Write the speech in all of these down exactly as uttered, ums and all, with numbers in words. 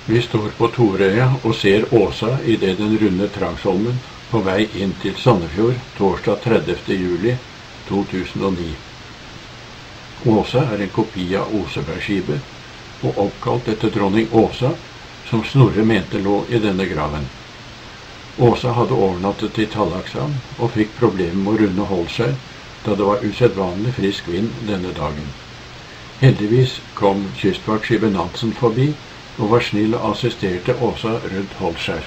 Vi står på Torøya og ser Åsa i det den runde Trangsholmen på vei inn til Sandefjord torsdag tredivte juli to tusen og ni. Åsa er en kopi av Osebergskipet og oppkalt etter dronning Åsa, som Snorre mente lå i denne graven. Åsa hadde overnattet i Tallaksan og fikk problemer med å runde Holskjær, da det var usedvanlig frisk vind denne dagen. Heldigvis kom kystvaktskipet Nansen forbi og var snill og assisterte Åsa rundt Holskjær.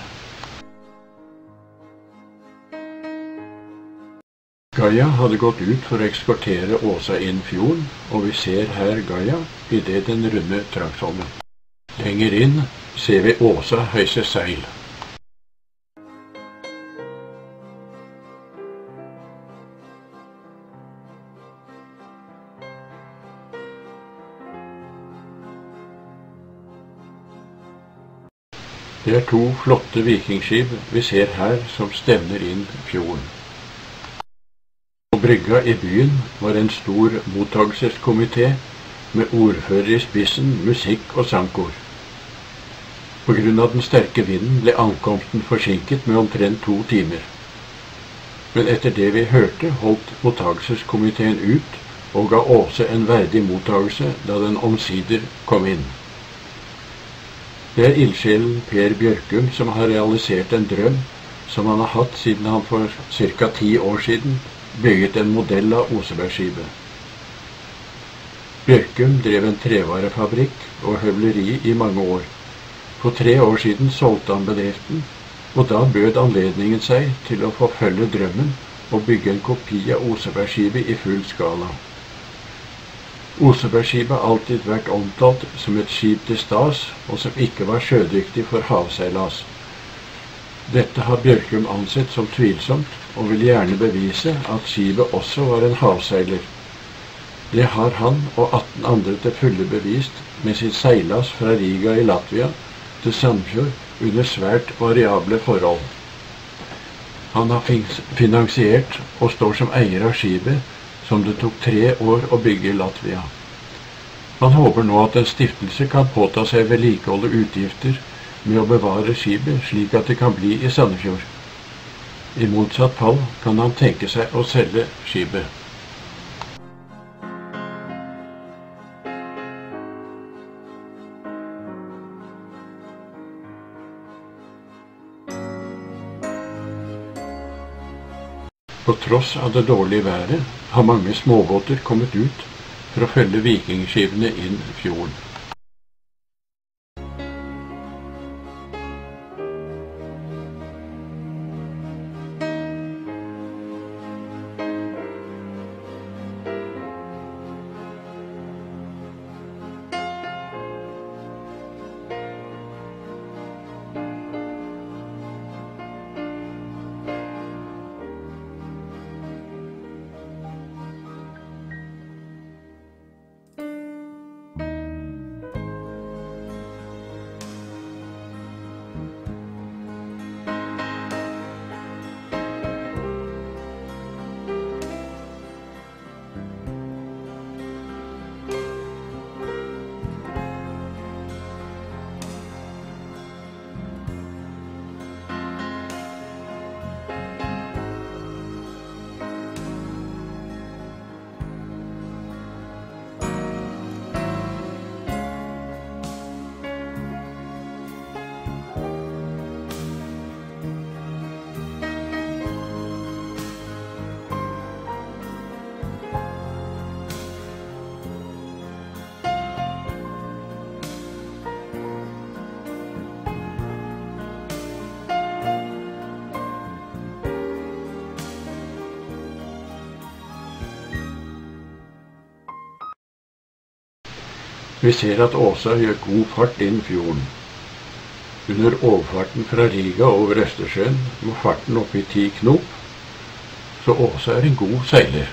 Gaia hadde gått ut for å eskortere Åsa inn fjorden, og vi ser her Gaia i det den runde Trangsholmen. Lenger inn ser vi Åsa høyse seil. Det er to flotte vikingskip vi ser her som stevner inn fjorden. På brygga i byen var en stor mottagelseskomité med ordfører i spissen, musikk og sangkor. På grunn av den sterke vinden ble ankomsten forsinket med omtrent to timer. Men etter det vi hørte, holdt mottagelseskomiteen ut og ga Åse en verdig mottagelse da den omsider kom inn. Det er ildsjelen Per Bjørkum som har realisert en drøm som han har hatt siden han for ca. ti år siden bygget en modell av Osebergskipet. Bjørkum drev en trevarefabrikk og høvleri i mange år. For tre år siden solgte han bedriften, og da bød anledningen seg til å forfølge drømmen og bygge en kopi av Osebergskipet i full skala. Osebergskipet har alltid vært omtalt som et skip til stas, og som ikke var sjødyktig for havseilas. Dette har Bjørkum ansett som tvilsomt, og vil gjerne bevise at skipet også var en havseiler. Det har han og atten andre til fulle bevist med sin seilas fra Riga i Latvia til Sandefjord under svært variable forhold. Han har finansiert og står som eier av skipet, som det tok tre år å bygge i Latvia. Han håper nå at en stiftelse kan påta seg vedlikehold og utgifter med å bevare skipet slik at det kan bli i Sandefjord. I motsatt fall kan han tenke seg å selge skipet. På tross av det dårlige været har mange småbåter kommet ut for å følge vikingskipene inn fjorden. Vi ser at Åsa gjør god fart inn fjorden. Under overfarten fra Riga over Østersjøen må farten opp i ti knop, så Åsa er en god seiler.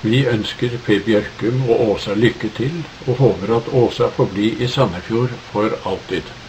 Vi ønsker Per Bjørkum og Åsa lykke til, og håper at Åsa får bli i Sandefjord for alltid.